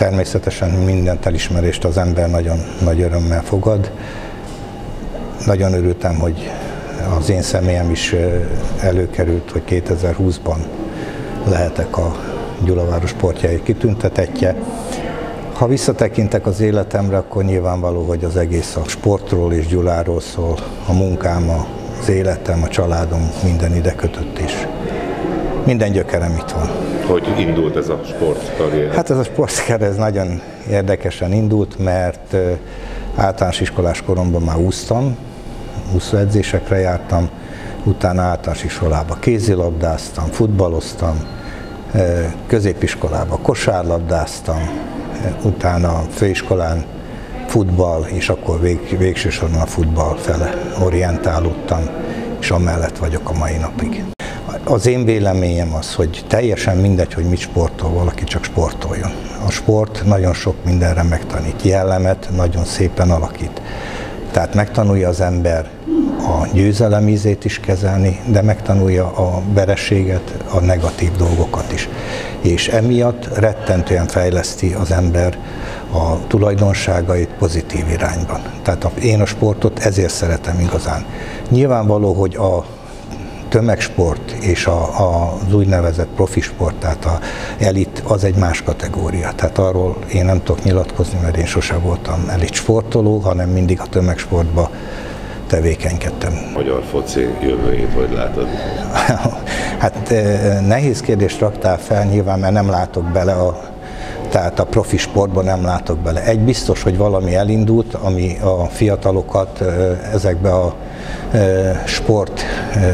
természetesen mindent elismerést az ember nagyon nagy örömmel fogad. Nagyon örültem, hogy az én személyem is előkerült, hogy 2020-ban lehetek a Gyulaváros sportjai kitüntetettje. Ha visszatekintek az életemre, akkor nyilvánvaló, hogy az egész a sportról és Gyuláról szól, a munkám, az életem, a családom, minden ide kötött is. Minden gyökerem itt van. Hogy indult ez a sportkarrier? Hát ez a sportkarrier ez nagyon érdekesen indult, mert általános iskolás koromban már úsztam, úszóedzésekre jártam, utána általános iskolába kézilabdáztam, futballoztam, középiskolába kosárlabdáztam, utána főiskolán futball, és akkor végső soron a futball fele orientálódtam, és amellett vagyok a mai napig. Az én véleményem az, hogy teljesen mindegy, hogy mit sportol, valaki csak sportoljon. A sport nagyon sok mindenre megtanít, jellemet nagyon szépen alakít. Tehát megtanulja az ember a győzelem ízét is kezelni, de megtanulja a vereséget, a negatív dolgokat is. És emiatt rettentően fejleszti az ember a tulajdonságait pozitív irányban. Tehát én a sportot ezért szeretem igazán. Nyilvánvaló, hogy a tömegsport és az úgynevezett profi sport, tehát az elit, az egy más kategória. Tehát arról én nem tudok nyilatkozni, mert én sosem voltam elit sportoló, hanem mindig a tömegsportba tevékenykedtem. Magyar foci jövőjét hogy látod? Hát nehéz kérdést raktál fel nyilván, mert nem látok bele tehát a profi sportban nem látok bele. Egy biztos, hogy valami elindult, ami a fiatalokat ezekbe a sport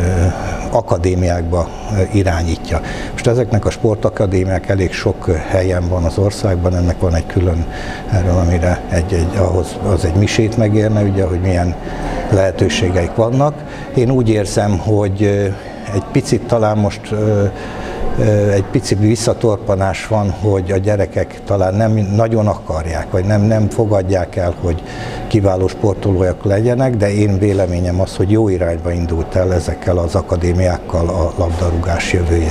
akadémiákba irányítja. Most ezeknek a sportakadémiák elég sok helyen van az országban, ennek van egy külön erről, amire az egy misét megérne, ugye, hogy milyen lehetőségeik vannak. Én úgy érzem, hogy egy picit talán most egy pici visszatorpanás van, hogy a gyerekek talán nem nagyon akarják, vagy nem fogadják el, hogy kiváló sportolóak legyenek, de én véleményem az, hogy jó irányba indult el ezekkel az akadémiákkal a labdarúgás jövője.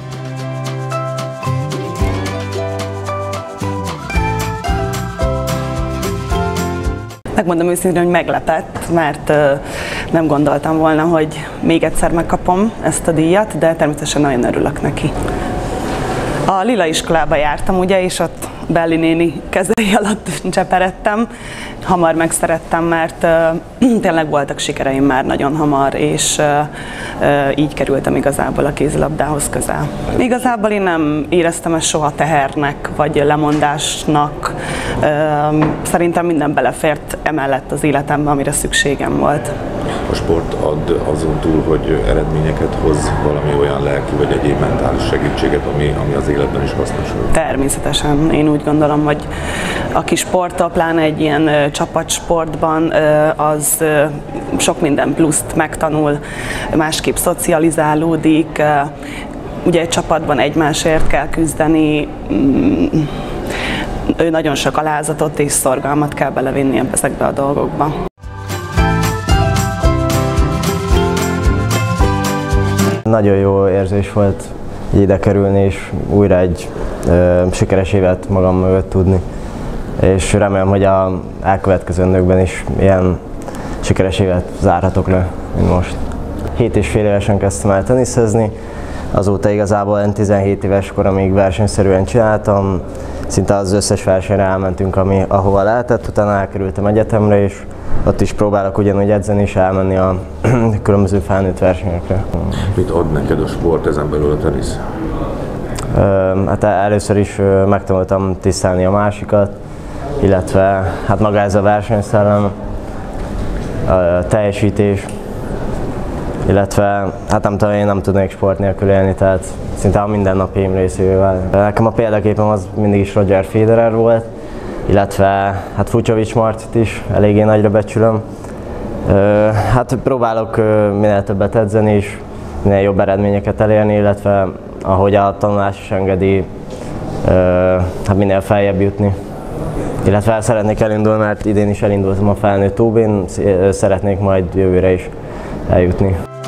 Megmondom őszintén, hogy meglepett, mert nem gondoltam volna, hogy még egyszer megkapom ezt a díjat, de természetesen nagyon örülök neki. A Lila iskolába jártam, ugye, és ott Belli néni kezei alatt cseperedtem. Hamar megszerettem, mert tényleg voltak sikereim már nagyon hamar, és így kerültem igazából a kézilabdához közel. Igazából én nem éreztem ezt soha tehernek, vagy lemondásnak. Szerintem minden belefért emellett az életembe, amire szükségem volt. A sport ad azon túl, hogy eredményeket hoz, valami olyan lelki vagy egyéb mentális segítséget, ami az életben is hasznos. Természetesen. Én úgy gondolom, hogy aki sportol, pláne egy ilyen csapatsportban, az sok minden pluszt megtanul, másképp szocializálódik, ugye egy csapatban egymásért kell küzdeni, ő nagyon sok alázatot és szorgalmat kell belevinni ezekbe a dolgokba. Nagyon jó érzés volt ide kerülni, és újra egy sikeres évet magam mögött tudni. És remélem, hogy az elkövetkezendőkben is ilyen sikeres évet zárhatok le, mint most. 7,5 évesen kezdtem el teniszezni, azóta igazából 17 éves koromig versenyszerűen csináltam. Szinte az összes versenyre elmentünk, ahova lehetett, utána elkerültem egyetemre, és ott is próbálok ugyanúgy edzeni és elmenni a különböző felnőtt versenyekre. Mit ad neked a sport, ezen belül a tenisz? Hát először is megtanultam tisztelni a másikat, illetve hát maga ez a versenyszellem, a teljesítés, illetve hát nem tudom, én nem tudnék sport nélkül élni, tehát szinte a mindennapjaim részével. Nekem a példaképem az mindig is Roger Federer volt, illetve hát Fucsovics Marcit is eléggé nagyra becsülöm. Hát próbálok minél többet edzeni és minél jobb eredményeket elérni, illetve ahogy a tanulás is engedi, hát minél feljebb jutni. Illetve el szeretnék elindulni, mert idén is elindultam a felnőtt OB-n, szeretnék majd jövőre is eljutni.